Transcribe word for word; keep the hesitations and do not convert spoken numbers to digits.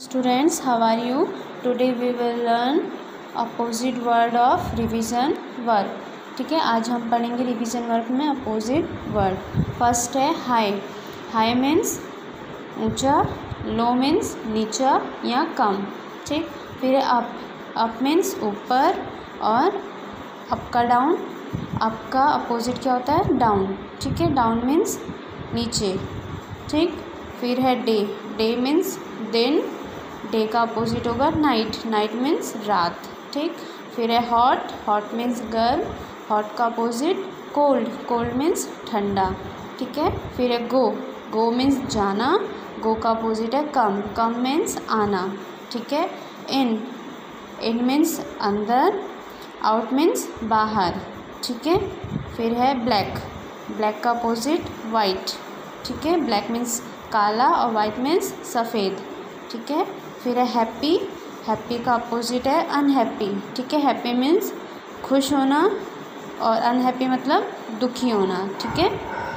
Students, how are you? Today we will learn opposite word of revision verb. ठीक है, आज हम पढ़ेंगे रिवीजन वर्ब में अपोजिट वर्ड. फर्स्ट है हाई. हाई मीन्स ऊंचा, लो मीन्स नीचा या कम. ठीक. फिर अप. अप मीन्स ऊपर और अप का डाउन. अप का अपोजिट क्या होता है? डाउन. ठीक है, डाउन मीन्स नीचे. ठीक. फिर है डे. डे मीन्स दिन. डे का अपोजिट होगा नाइट. नाइट मीन्स रात. ठीक. फिर है हॉट. हॉट मीन्स गर्म. हॉट का अपोजिट कोल्ड. कोल्ड मीन्स ठंडा. ठीक है. फिर है गो. गो मीन्स जाना. गो का अपोजिट है कम. कम मीन्स आना. ठीक है. इन. इन मीन्स अंदर. आउट मीन्स बाहर. ठीक है. फिर है ब्लैक. ब्लैक का अपोजिट वाइट. ठीक है. ब्लैक मीन्स काला और वाइट मीन्स सफ़ेद. ठीक है. फिर है हैप्पी. हैप्पी का अपोजिट है अनहैप्पी. ठीक है. हैप्पी मीन्स खुश होना और अनहैप्पी मतलब दुखी होना. ठीक है.